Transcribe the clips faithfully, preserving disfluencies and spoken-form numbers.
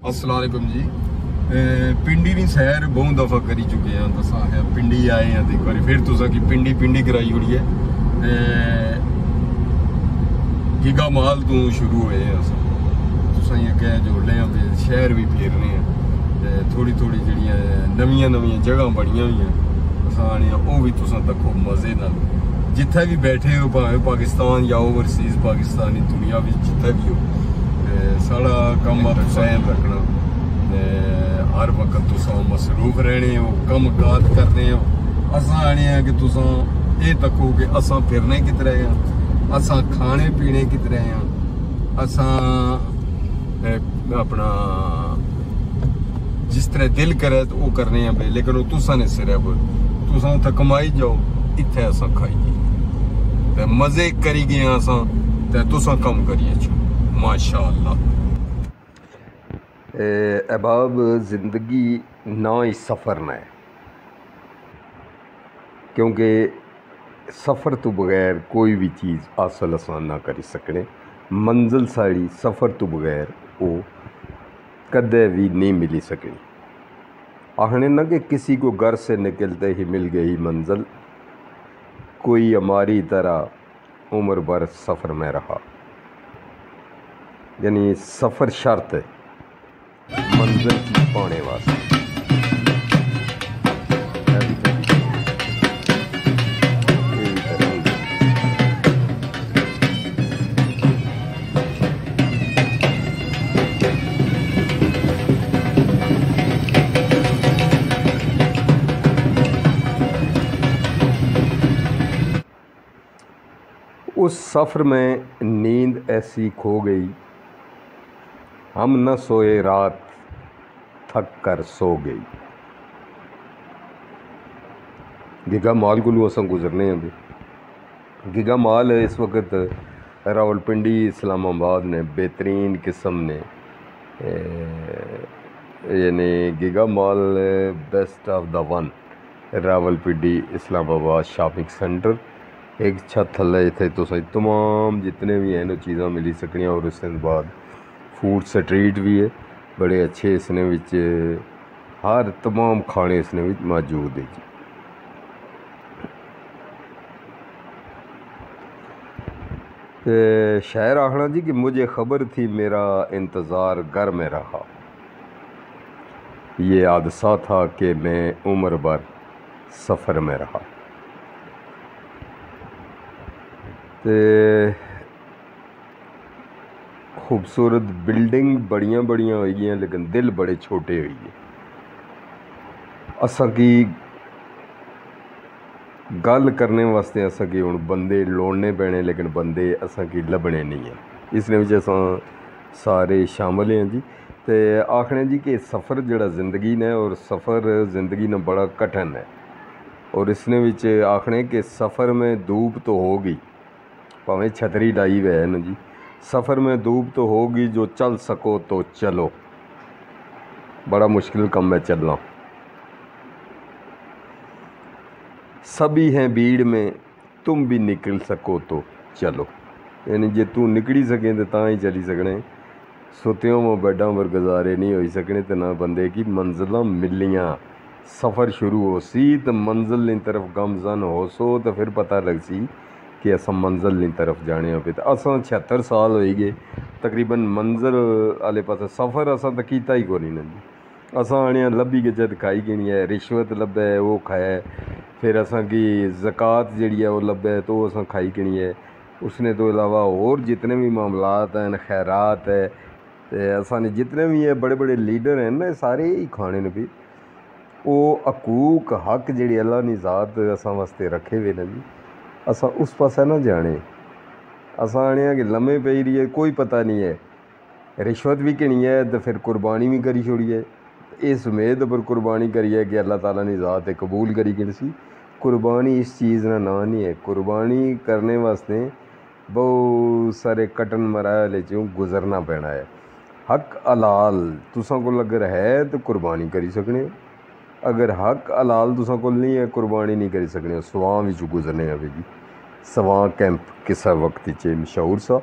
अस्सलाम वालेकुम जी। पिंडी दी सैर बहुत दफा करी चुके हैं। तुसा है पिंडी आए हैं एक बार फिर तुसा की पिंडी पिंडी कराई उड़ी है। गिगा माल तो शुरू हुए हैं अस तुसा ये कह जोड़ने हैं शहर भी फेरने हैं थोड़ी थोड़ी जड़ियाँ नवियां नवियां जगह बनिया हुई हैं अस आने वो भी तुसा तको मजे नाल जिथे भी बैठे हो भावें पाकिस्तान या ओवरसीज पाकिस्तानी दुनिया में जिथे भी हो साड़ा कम सैन रखना हर वक्त तुसा मसरूफ रहने हो कम काज करने हो। असा आने कि तुसा ये तको कि असा फिरने कि तरह हैं असा खाने पीने कि तरह हैं असा अपना जिस तरह दिल करे तो वो करने हैं भाई लेकिन वो तुसा ने सिर्फ तुसा उत्थे कमाई जाओ इत्थे असा खाइए ते मजे करी गए असा ते तुसा कम करिए माशाअल्लाह। अहबाब ज़िंदगी ना ही सफ़र ना है क्योंकि सफ़र तो बगैर कोई भी चीज़ हासिल आसान ना करी सकने। मंजिल साड़ी सफ़र तो बगैर वो कदे भी नहीं मिली सकनी। आखने ना कि किसी को घर से निकलते ही मिल गई मंजिल, कोई हमारी तरह उम्र भर सफ़र में रहा। यानी सफ़र शर्त है मंजिल की पाने वास्ते। उस सफ़र में नींद ऐसी खो गई हम न सोए रात थक कर सो गई। गिगा माल को असा गुजरने अभी गिगा माल इस वक्त रावलपिंडी इस्लामाबाद ने बेहतरीन किस्म ने यानी giga mall best of the one Rawalpindi Islamabad shopping centre एक छत थले इतने तो सही तमाम जितने भी हैं चीज़ा मिली सकनियाँ और उसके बाद फूड स्ट्रीट भी है बड़े अच्छे इसने विच हर तमाम खाने इसने विच मौजूद है जी। शायर आखना जी कि मुझे खबर थी मेरा इंतज़ार घर में रहा, ये हादसा था कि मैं उम्र भर सफ़र में रहा। ते खूबसूरत बिल्डिंग बड़ियां बड़ियां हुई हैं लेकिन दिल बड़े छोटे हुई है। असा की गल करने वास्ते असा की हुण बंदे लोड़ने पैने लेकिन बंदे असा की लभने नहीं है। इसने विच असां सारे शामिल हैं जी। ते आखने जी कि सफ़र जिहड़ा ज़िंदगी ने और सफ़र ज़िंदगी ने बड़ा कठिन है और इसने विच आखने कि सफ़र में धूप तो होगी भावें छतरी लाई वे है न जी। सफ़र में धूप तो होगी जो चल सको तो चलो, बड़ा मुश्किल कम है चलना। सभी हैं भीड़ में तुम भी निकल सको तो चलो, यानी जे तू निकली सकें तो ता ही चली सकने। सुत्यों में बेडा पर गुजारे नहीं हो सकने तो ना बंदे की मंजिल मिलियाँ। सफ़र शुरू हो सी तो मंजिल की तरफ गमजन हो सो तो फिर पता लग सी कि अस मंजिल की तरफ जाने पे। तो असा छिहत्तर साल हो गए तकरीबन मंजिल आले पास सफ़र असा तो किया ही को नहीं जी। असा आने लभी गजत खाई गई है, रिश्वत लभे वो खाए, फिर असा की ज़कात जी है वो लभे तो असा खाई गई है। उसने तो अलावा और जितने भी मामलात हैं खैरात है असा ने जितने भी है बड़े बड़े लीडर हैं ना सारे ही खाने ने भी वो हकूक हक जी अल्लाह ने ज़ात असा वास्ते रखे हुए ने जी। असा उस पास ना जाने असा आने कि लम्हे पई रही है कोई पता नहीं है। रिश्वत भी किनी है तो फिर कुर्बानी भी करी छोड़ी है इस उम्मीद पर कुर्बानी करी है कि अल्लाह ताला ने ज़ात कबूल करी गई सी। कुर्बानी इस चीज़ का ना नहीं है। कुर्बानी करने वास्ते बहुत सारे कटन मराहल चों गुजरना पैना है। हक हलाल तुसां कोल अगर है तो कुर्बानी करी सकने, अगर हक हलाल तुसां कोल नहीं है कुर्बानी नहीं करी सकने। सवां विच गुजरने अवे जी। सवां कैंप किसा वक्त च मशहूर सा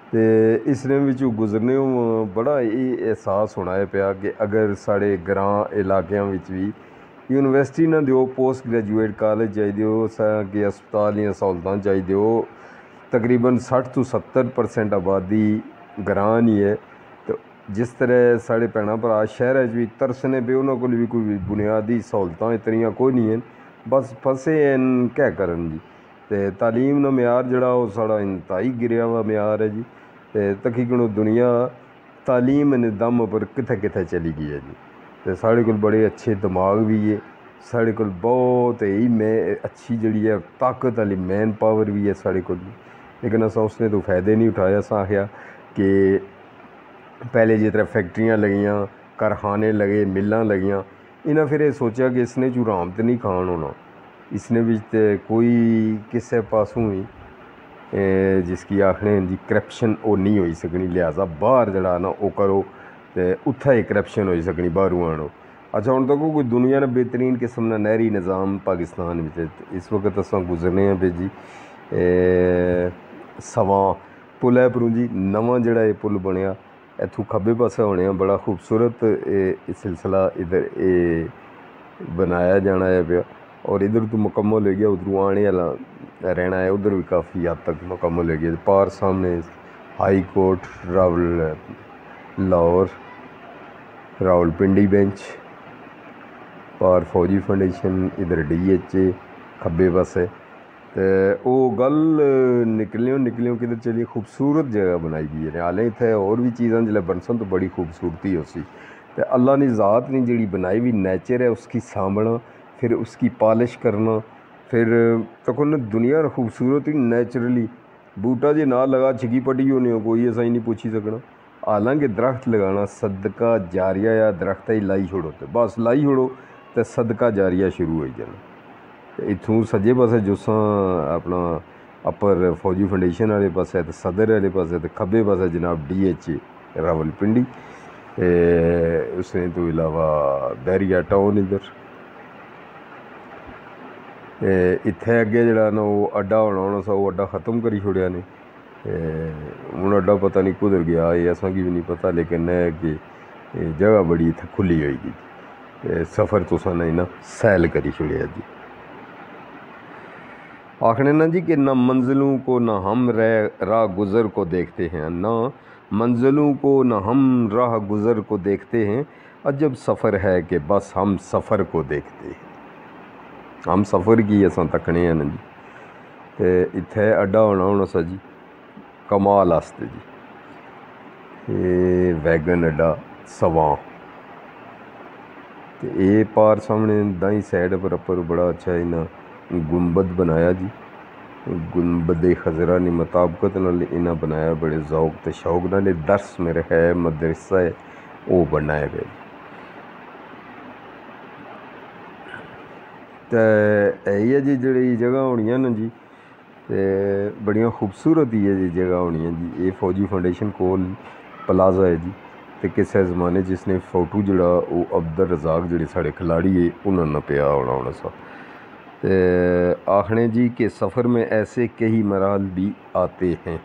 ते इसने विचों गुजरने बड़ा ये एहसास होना है पिया कि अगर साढ़े ग्रां इलाकों विच भी यूनिवर्सिटी ना दिओ, पोस्ट ग्रेजुएट कॉलेज चाहिए, कि अस्पताल या सहूलतां चाहिए। तकरीबन सठ तो सत्तर परसेंट आबादी ग्रां ही है। तो जिस तरह साढ़े भैन भरा शहर भी तरसने पे, उन्होंने कोल भी कोई बुनियादी सहूलतां इतनियां कोई नहीं हैं, बस फसे हैं क्या करन जी। ते तालीम का म्यार जड़ा वो साढ़ा इंतहाई गिरया हुआ म्यार है जी। ते तकरीबन दुनिया तालीम ने दम पर कित्थे कित्थे चली गई है जी। ते साढ़े कोल बड़े अच्छे दिमाग भी है, साढ़े कोल बहुत ही मैं अच्छी जड़ी है ताकत वाली मैन पावर भी है साढ़े कोल, लेकिन असा उसने तो फ़ायदे नहीं उठाया। असा आख्या कि पहले जिस तरह फैक्ट्रियाँ लगियाँ, कारखाने लगे, मिल्लां लगियां, इन्हें फिर सोचा कि इसने चू राम तो नहीं खान होना, इसने भी तो कोई किसी पासों ही जिसकी आखने जी करप्शन वो नहीं हो सकनी, लिहाजा बाहर जड़ा ना वो करो तो उत्थे ही करप्शन हो सकनी, बाहरों आनो। अच्छा हुण तक कोई दुनिया ने बेहतरीन किस्म का नहरी निज़ाम पाकिस्तान में इस वक्त अस गुजरने हैं पे जी। सवां पुल है परूं जी, नवा जड़ा ये पुल बनया इत्थों खब्बे पासे होने, बड़ा खूबसूरत सिलसिला इधर ये बनाया जाना है पिया, और इधर तो मुकम्मल हो गया, उधरों आने वाला रहना है, उधर भी काफ़ी हद तक मुकम्मल हो गया। पार सामने high court Rawal Lahore Rawalpindi bench, पार फौजी फाउंडेशन, इधर डी एच ए खब्बे पासे। तो वो गल निकलियों निकलियों किधर चलिए, खूबसूरत जगह बनाई गई है। हालें इतने और भी चीज़ां जिसले बनसन तो बड़ी खूबसूरती हो सी, तो अल्लाह ने ज़ात ने जी बनाई हुई नेचर है उसकी सांभना, फिर उसकी पॉलिश करना, फिर तक तो दुनिया खूबसूरत ही नेचुरली बूटा जे ना लगा छिकी पटी होने हो कोई ऐसा ही नहीं पूछी सकना। हालांकि दरख्त लगाना सदका जारिया या दरख्त ही लाई छोड़ो, तो बस लाई छोड़ो तो सदका जारिया शुरू हो जाना। इत्थों सज्जे पासे जुस्सा अपना अपर फौजी फाउंडेशन वाले पासे तो सदर वाले पासे, तो खब्बे पासे जनाब डी एच ए रावलपिंडी, उसने तो इलावा बैरिया टाउन इधर इत्थे अगे जड़ा ना वो अड्डा होना होना सा, वो अड्डा ख़त्म करी छोड़िया ने। हूँ अड्डा पता नहीं कुधर गया ये असा की भी नहीं पता, लेकिन है कि जगह बड़ी इत्थे खुली होगी, सफ़र तुसा ने ना सैल करी छोड़िया जी। आखने ना जी कि ना मंजिलों को ना हम रह राह गुज़र को देखते हैं, ना मंजिलों को ना हम राह गुज़र को देखते हैं, अजब सफ़र है कि बस हम सफ़र को देखते हैं। हम सफ़र की असा तकने हैं ना जी। तो इत्थे अड्डा होना होना सा जी कमाल आस्ते जी, ये वैगन अड्डा सवां, तो ये पार सामने दाई साइड पर अपर बड़ा अच्छा इन्हें गुंबद बनाया जी। गुंबद खजरा ने मुताबकत नाल इन्हें बनाया, बड़े जौक तो शौक नाल। दर्स मेरे है मदरसा है वो बनाया गया। तो यही जी जड़ी जगह होनी ना जी, तो बड़िया खूबसूरत ही है जी जगह होनी है जी। ये फौजी फाउंडेशन कोल प्लाजा है जी, तो किसी ज़माने जिसने फोटो जड़ा वो अब्दुल रज़ाक जड़े साढ़े खिलाड़ी है उन्होंने पिया होना होना सा। तो आखने जी कि सफ़र में ऐसे कई मराहल भी आते हैं,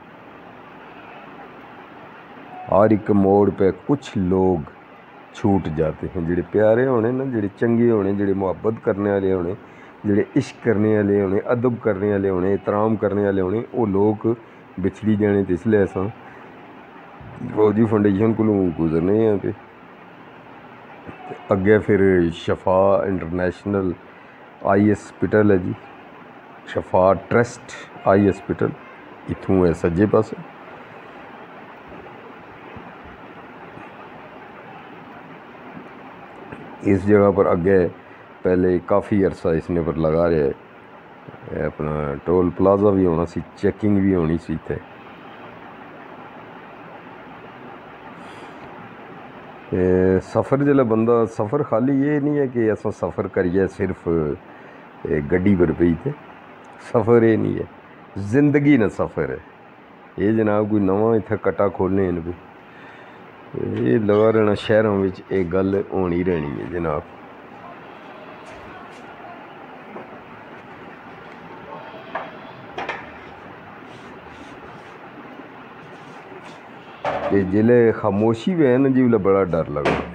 हर एक मोड़ पे कुछ लोग छूट जाते हैं। जेड़े प्यारे होने ना, जेड़े चंगे होने, जेड़े मुहब्बत करने वाले होने, जेड़े इश्क करने वाले होने, अदब करने वाले होने, एहतराम करने वाले होने, वो लोग बिछड़ी जाने। तो इसलिए असा फौजी फाउंडेशन को गुजरने हैं पे अगे फिर शफा इंटरनेशनल आई हॉस्पिटल है जी, शफा ट्रस्ट आई हॉस्पिटल इत्थों है सज्जे पासे। इस जगह पर अगे पहले काफ़ी अरसा इसने पर लगा रहा है, अपना टोल प्लाजा भी होना सी, चेकिंग भी होनी सी इत्थे। सफ़र जिसले बंदा सफ़र खाली ये नहीं है कि अस सफ़र करिए सिर्फ गड्डी पर पी, थे सफ़र ये नहीं है, जिंदगी ना सफ़र है। ये जनाब कोई नवा इत्थे कट्टा खोलने इन भी, ये लगा रहना शहरों में एक गल होनी रहनी है जनाब। ते जिले खामोशी में है ना जी, बड़ा डर लगना।